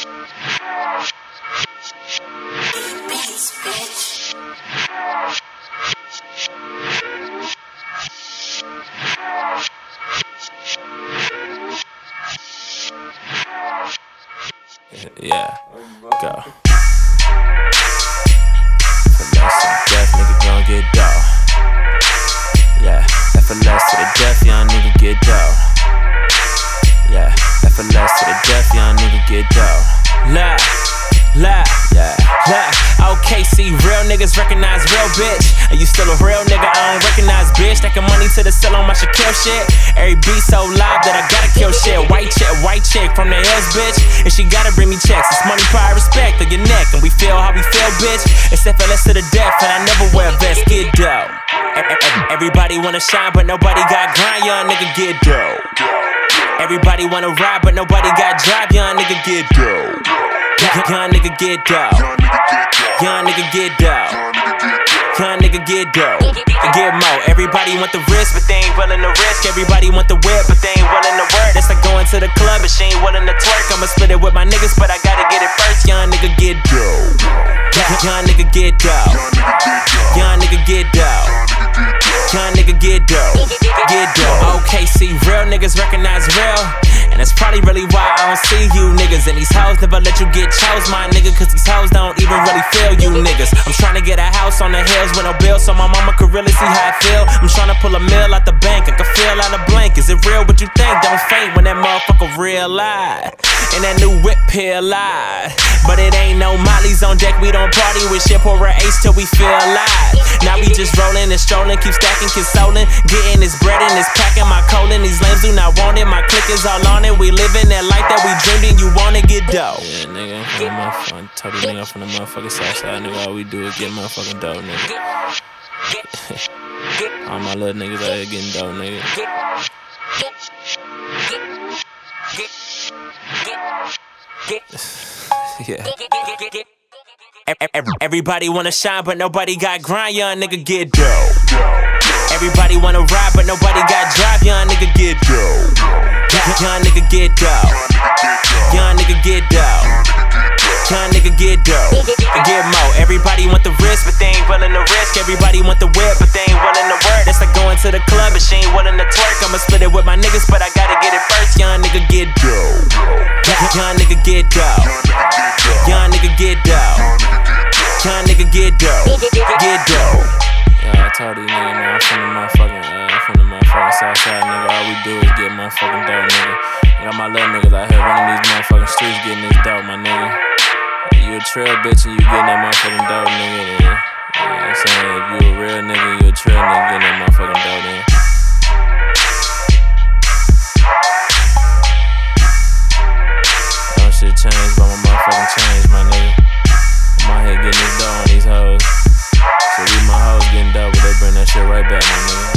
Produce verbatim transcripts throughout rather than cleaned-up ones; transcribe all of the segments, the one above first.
Yeah, go. Finesse to the death, nigga gon' get dough. Yeah, F L S to the death, young nigga get dough. Yeah, F L S to the death, young nigga get dough. La, la, yeah, la. Okay, see, real niggas recognize real bitch. Are you still a real nigga? I don't recognize bitch. Stacking money to the ceiling on my Shaquille shit. Every beat so loud that I gotta kill shit. White chick, white chick from the hills, bitch. And she gotta bring me checks. It's money, pride, respect on your neck. And we feel how we feel, bitch. It's F L S to the death, and I never wear vests. Get dough. Everybody wanna shine, but nobody got grind. Young nigga get dough. Everybody wanna ride, but nobody got drive. Young nigga get dough. Young nigga get dough. Young nigga get dough. Young nigga get dough. Get more. Everybody want the wrist, but they ain't willing to risk. Everybody want the whip, but they ain't willing to work. That's like going to the club, but she ain't willing to twerk. I'ma split it with my niggas, but I gotta get it first. Young nigga get dough. Young nigga get dough. Young nigga get dough. Young nigga get dough. Get dough. Okay, see, real niggas recognize real. And that's probably really why I don't see you niggas. And these hoes never let you get chose, my nigga. Cause these hoes don't even really feel you niggas. I'm trying to get a house on the hills with no bill, so my mama could really see how I feel. I'm trying to pull a mill out the bank, I can feel out the blank. Is it real what you think? Don't faint when that motherfucker realize. And that new whip here lie. But it ain't no mollies on deck, we don't party with shit. Pour a ace till we feel alive. Now we just rolling and strolling, keep stacking, consoling. Getting this bread and this packing my colon. These lames do not want it, my click is all on it. We living that life that we dreamed and you wanna get dough. Yeah, nigga, I'm from the motherfucking, told the nigga from the motherfucking south side, nigga. All we do is get motherfucking dough, nigga. All my little niggas out here getting dough, nigga. Yeah. Everybody wanna shine, but nobody got grind. Young nigga get dough. Everybody wanna ride, but nobody got drive. Young nigga get dough. Young nigga get dough. Young nigga get dough. Young nigga get dough. Get more. Everybody want the wrist, but they ain't willing to risk. Everybody want the whip, but they ain't willing to work. That's like going to the club, but she ain't willing to twerk. I'ma split it with my niggas, but I gotta get it first. Young nigga get dough. Young nigga get dough. Young nigga get dough. Young nigga get dough. Get dough. Yeah, I told these niggas, man, I'm from the motherfucking, uh, from the motherfucking south side, nigga. All we do is get motherfucking dough, nigga. I got my little niggas out here running these motherfucking streets getting this dough, my nigga. You a trail bitch and you getting that motherfucking dough, nigga. Then, you know what I'm saying? If you a real nigga, you a trail nigga getting that motherfucking dough, then. Don't shit change, but my motherfucking change, my nigga. I'm out here getting this dough on these hoes. So leave my hoes getting dough, but they bring that shit right back, my nigga.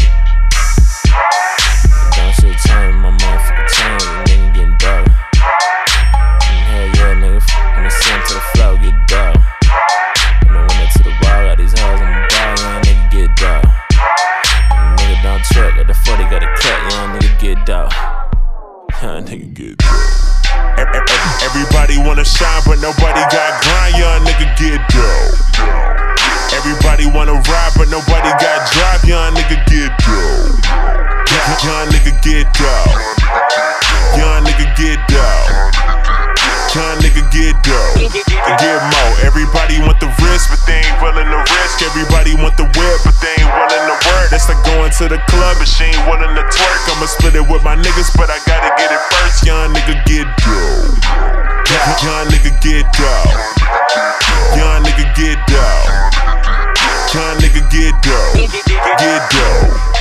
Don't shit change, my motherfucking change, nigga getting dough. Hell yeah, nigga, from the center to the flow, get dough. When I went up to the wall, got these hoes on the ball, young nigga get dough. Nigga don't trip, got the forty, got a cut, young nigga get dough. Young nigga get dough. Everybody wanna shine, but nobody got grind, young nigga get dough. Everybody wanna ride, but nobody got drive, young nigga get dough. Young nigga get dough. Young nigga get dough. Young nigga get dough. Get more. Everybody want the wrist, but they ain't willing to risk. Everybody want the whip, but they ain't willing to work. That's like going to the club, but she ain't willing to twerk. I'ma split it with my niggas, but I gotta get it first. Young nigga get dough. Young nigga get dough. Young nigga get dough. Young nigga get dough. Get dough.